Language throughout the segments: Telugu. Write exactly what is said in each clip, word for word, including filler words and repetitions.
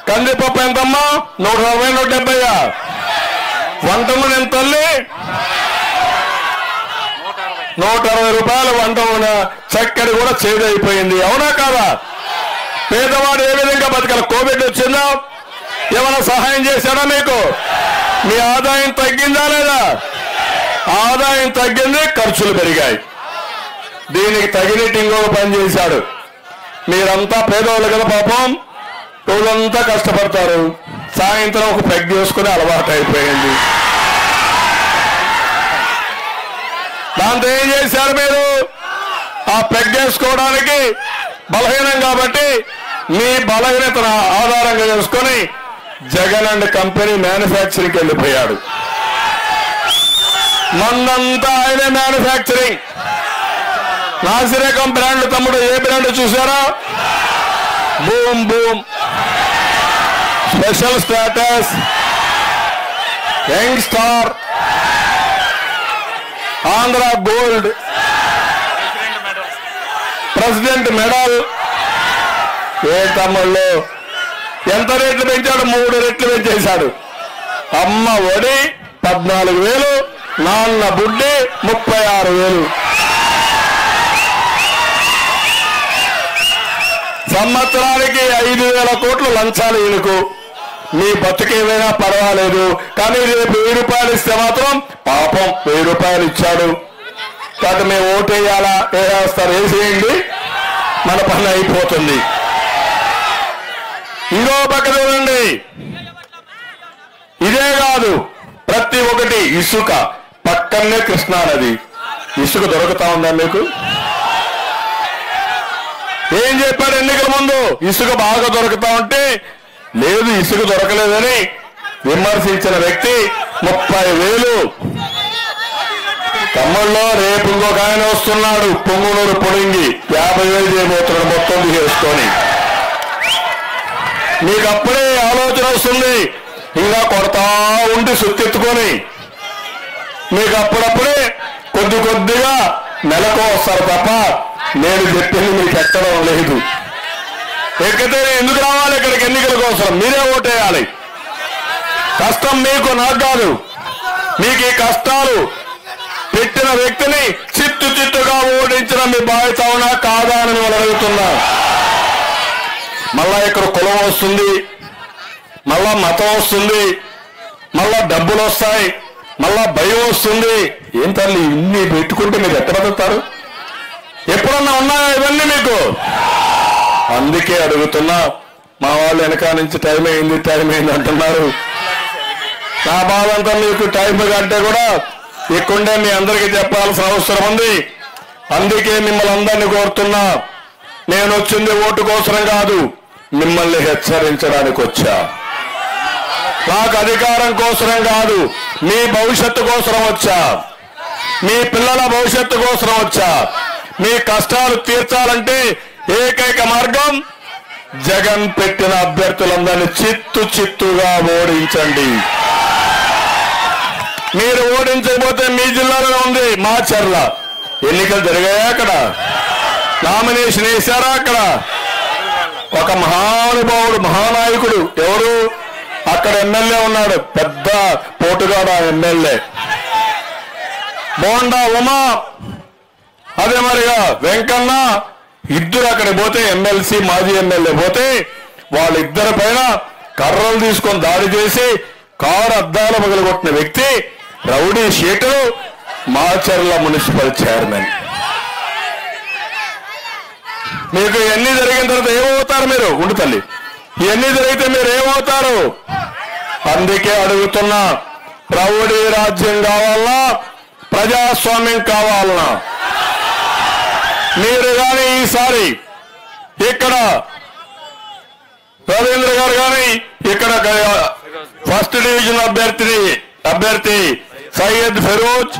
కందిపప్పు ఎంతమ్మా? నూట అరవై నూట డెబ్బయ్యా? వంట నూనె ఎంత తల్లి? నూట అరవై రూపాయలు వంట నూనె. చక్కెర కూడా చేదైపోయింది. అవునా కాదా? పేదవాడు ఏ విధంగా బతకాలి? కోవిడ్ వచ్చిందా? ఏమైనా సహాయం చేశాడా మీకు? మీ ఆదాయం తగ్గిందా లేదా? ఆదాయం తగ్గింది, ఖర్చులు పెరిగాయి. దీనికి తగినట్టు ఇంకొక పని చేశాడు. మీరంతా పేదవాళ్ళు కదా పాపం, రోజంతా కష్టపడతారు, సాయంత్రం ఒక పెగ్ చేసుకుని అలవాటు అయిపోయింది. దాంతో ఏం చేశారు మీరు? ఆ పెగ్ వేసుకోవడానికి బలహీనం కాబట్టి మీ బలహీనతను ఆధారంగా చేసుకొని జగన్ అండ్ కంపెనీ మ్యానుఫ్యాక్చరింగ్కి వెళ్ళిపోయాడు. మందంతా ఆయనే మ్యానుఫ్యాక్చరింగ్. నాసిరకం బ్రాండ్ తమ్ముడు ఏ బ్రాండ్ చూసారా? Boom boom, special status, young star, Andhra gold, president medal. ఏ తమ్ముళ్ళు ఎంత రేట్లు పెంచాడు? మూడు రెట్లు పెంచేశాడు. అమ్మ ఒడి పద్నాలుగు వేలు, నాన్న బుడ్డి ముప్పై ఆరు వేలు. సంవత్సరానికి ఐదు వేల కోట్లు లంచాలు ఈయనకు. మీ బతుకేమైనా పర్వాలేదు, కానీ రేపు వెయ్యి రూపాయలు ఇస్తే మాత్రం పాపం వెయ్యి రూపాయలు ఇచ్చాడు కాబట్టి మేము ఓటేయాలా? వేస్తారు, వేసేయండి, మన పని అయిపోతుంది. ఇంకో పక్క చూడండి, ఇదే కాదు ప్రతి ఒక్కటి. ఇసుక పక్కనే కృష్ణా నది, ఇసుక దొరుకుతా ఉందా మీకు? ఏం చెప్పాడు ఎన్నికల ముందు? ఇసుక బాగా దొరుకుతా ఉంటే లేదు, ఇసుక దొరకలేదని విమర్శించిన వ్యక్తి ముప్పై వేలు. తమ్ముళ్ళలో రేపు ఇంకొక ఆయన వస్తున్నాడు, పొంగునూరు పొడింగి, యాభై వేలు చేయబోతున్నాడు మొత్తం తీసుకొని. మీకు అప్పుడే ఆలోచన వస్తుంది, ఇంకా కొడతా ఉండి సుత్తెత్తుకొని. మీకు అప్పుడప్పుడే కొద్ది కొద్దిగా నెలకు వస్తారు తప్ప నేను చెప్పింది మీకు ఎక్కడం లేదు. ఎక్కితే ఎందుకు రావాలి ఇక్కడికి? ఎన్నికల కోసం మీరే ఓటేయాలి. కష్టం మీకు, నాకు కాదు. మీకు ఈ కష్టాలు పెట్టిన వ్యక్తిని చిత్తు చిత్తుగా ఓడించిన మీ బాధ్యత అవునా కాదా అని వాళ్ళు అడుగుతున్నా. మళ్ళా ఇక్కడ కులం వస్తుంది, మళ్ళా మతం వస్తుంది, మళ్ళా డబ్బులు వస్తాయి, మళ్ళా భయం వస్తుంది. ఏం తల్లి ఇన్ని పెట్టుకుంటే మీరు ఎక్కడ బతుకుతారు? ఎప్పుడన్నా ఉన్నాయా ఇవన్నీ మీకు? అందుకే అడుగుతున్నా. మా వాళ్ళు వెనక నుంచి టైం అయింది టైం అయింది అంటున్నారు. నా బాధ అంతా మీకు టైం కంటే కూడా ఎక్కువండే మీ అందరికీ చెప్పాల్సిన అవసరం ఉంది. అందుకే మిమ్మల్ని అందరినీ కోరుతున్నా, నేను వచ్చింది ఓటు కోసం కాదు, మిమ్మల్ని హెచ్చరించడానికి వచ్చా. నాకు అధికారం కోసం కాదు, మీ భవిష్యత్తు కోసం వచ్చా, మీ పిల్లల భవిష్యత్తు కోసం వచ్చా. మీ కష్టాలు తీర్చాలంటే ఏకైక మార్గం జగన్ పెట్టిన అభ్యర్థులందరినీ చిత్తు చిత్తుగా ఓడించండి. మీరు ఓడించకపోతే మీ జిల్లాలో ఉంది మాచర్ల, ఎన్నికలు జరిగాయా? అక్కడ నామినేషన్ వేశారా? అక్కడ ఒక మహానుభావుడు, మహానాయకుడు ఎవరు అక్కడ ఎమ్మెల్యే ఉన్నాడు, పెద్ద పోటుగాడు ఆ ఎమ్మెల్యే బోండా ఉమా, అదే మరిగా వెంకన్న, ఇద్దరు అక్కడికి పోతే ఎమ్మెల్సీ మాజీ ఎమ్మెల్యే పోతే వాళ్ళిద్దరి పైన కర్రలు తీసుకొని దాడి చేసి కారు అద్దాలు పగలగొట్టిన వ్యక్తి rowdy sheeter Macherla municipal chairman. మీకు ఎన్ని జరిగిన తర్వాత ఏమవుతారు మీరు? ఉండు తల్లి, ఇవన్నీ జరిగితే మీరు ఏమవుతారు? అందుకే అడుగుతున్నా, రౌడీ రాజ్యం కావాలన్నా ప్రజాస్వామ్యం కావాలన్నా మీరు కానీ ఈసారి ఇక్కడ రవీంద్ర గారు కానీ ఇక్కడ ఫస్ట్ డివిజన్ అభ్యర్థిని అభ్యర్థి సయ్యద్ ఫిరోజ్,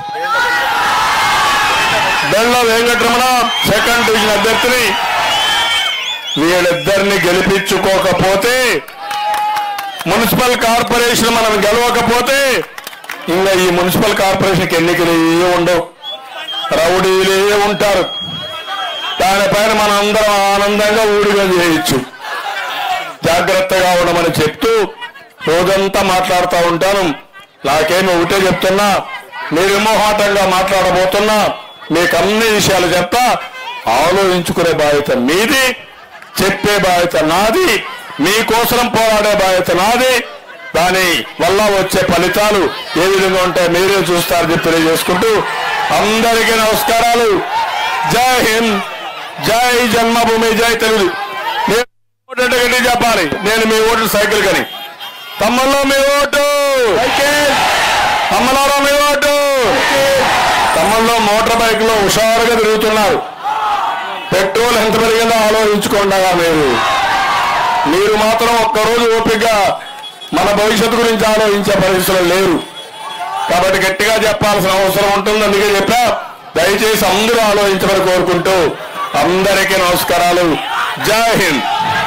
బెల్ల వెంకటరమణ సెకండ్ డివిజన్ అభ్యర్థిని, వీళ్ళిద్దరిని గెలిపించుకోకపోతే, మున్సిపల్ కార్పొరేషన్ మనం గెలవకపోతే ఇంకా ఈ మున్సిపల్ కార్పొరేషన్కి ఎన్నికలు ఉండవు, రౌడీలే ఉంటారు. దానిపైన మనం అందరం ఆనందంగా ఊడిగా చేయొచ్చు. జాగ్రత్తగా ఉండమని చెప్తూ రోజంతా మాట్లాడుతూ ఉంటాను. నాకేమి ఒకటే చెప్తున్నా, మీరు మొహాటంగా మాట్లాడబోతున్నా మీకు అన్ని విషయాలు చెప్తా. ఆలోచించుకునే బాధ్యత మీది, చెప్పే బాధ్యత నాది, మీకోసం పోరాడే బాధ్యత నాది. దాని వల్ల వచ్చే ఫలితాలు ఏ విధంగా ఉంటాయో మీరే చూస్తారని చెప్పి తెలియజేసుకుంటూ అందరికీ నమస్కారాలు. జై హింద్, జై జన్మభూమి, జై తెలుగు. నేను ఓటు గట్టి చెప్పాలి, నేను మీ ఓటు సైకిల్ కని. తమ్ముల్లో మీ ఓటు, తమ్ములలో మీ ఓటు. తమ్ముల్లో మోటార్ బైక్ లో హుషారుగా తిరుగుతున్నారు. పెట్రోల్ ఎంత పెరిగిందో ఆలోచించుకోండిగా మీరు. మీరు మాత్రం ఒక్కరోజు ఓపికగా మన భవిష్యత్తు గురించి ఆలోచించే పరిస్థితులు లేరు. కాబట్టి గట్టిగా చెప్పాల్సిన అవసరం ఉంటుంది. అందుకే చెప్పా, దయచేసి అందరూ ఆలోచించమని కోరుకుంటూ అందరికీ నమస్కారాలు. జై హింద్.